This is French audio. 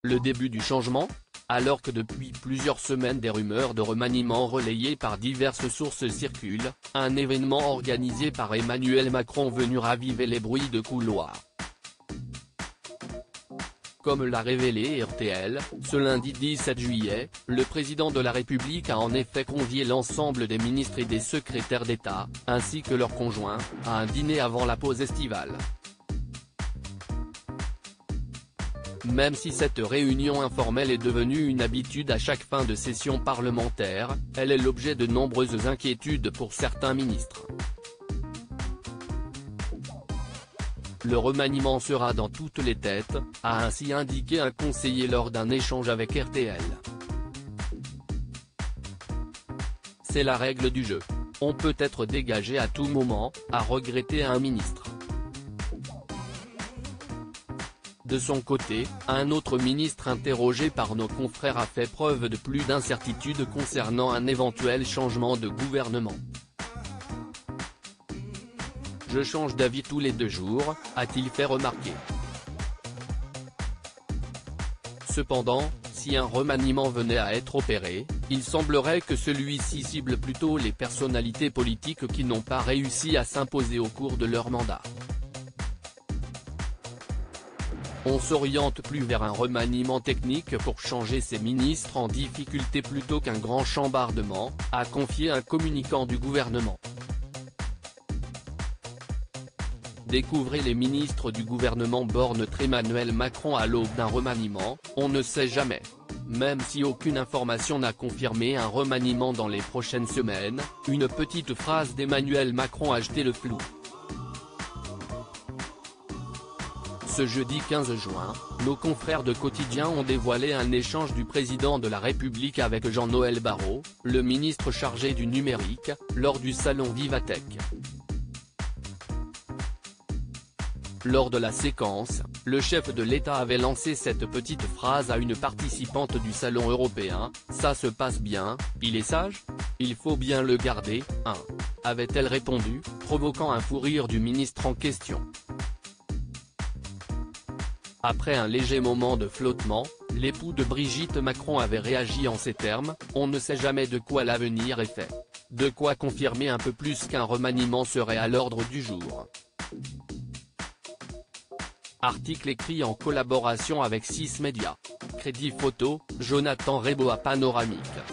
le début du changement ? Alors que depuis plusieurs semaines des rumeurs de remaniement relayées par diverses sources circulent, un événement organisé par Emmanuel Macron venu raviver les bruits de couloir. Comme l'a révélé RTL, ce lundi 17 juillet, le président de la République a en effet convié l'ensemble des ministres et des secrétaires d'État, ainsi que leurs conjoints, à un dîner avant la pause estivale. Même si cette réunion informelle est devenue une habitude à chaque fin de session parlementaire, elle est l'objet de nombreuses inquiétudes pour certains ministres. Le remaniement sera dans toutes les têtes, a ainsi indiqué un conseiller lors d'un échange avec RTL. C'est la règle du jeu. On peut être dégagé à tout moment, a regretté un ministre. De son côté, un autre ministre interrogé par nos confrères a fait preuve de plus d'incertitude concernant un éventuel changement de gouvernement. Je change d'avis tous les 2 jours, a-t-il fait remarquer. Cependant, si un remaniement venait à être opéré, il semblerait que celui-ci cible plutôt les personnalités politiques qui n'ont pas réussi à s'imposer au cours de leur mandat. On s'oriente plus vers un remaniement technique pour changer ces ministres en difficulté plutôt qu'un grand chambardement, a confié un communicant du gouvernement. Découvrez les ministres du gouvernement borne Emmanuel Macron à l'aube d'un remaniement, on ne sait jamais. Même si aucune information n'a confirmé un remaniement dans les prochaines semaines, une petite phrase d'Emmanuel Macron a jeté le flou. Ce jeudi 15 juin, nos confrères de Quotidien ont dévoilé un échange du président de la République avec Jean-Noël Barrot, le ministre chargé du numérique, lors du salon Vivatech. Lors de la séquence, le chef de l'État avait lancé cette petite phrase à une participante du salon européen, « Ça se passe bien, il est sage ? Il faut bien le garder, hein ?» avait-elle répondu, provoquant un fou rire du ministre en question. Après un léger moment de flottement, l'époux de Brigitte Macron avait réagi en ces termes, « On ne sait jamais de quoi l'avenir est fait. » De quoi confirmer un peu plus qu'un remaniement serait à l'ordre du jour. Article écrit en collaboration avec 6 médias. Crédit photo, Jonathan Rebo à Panoramique.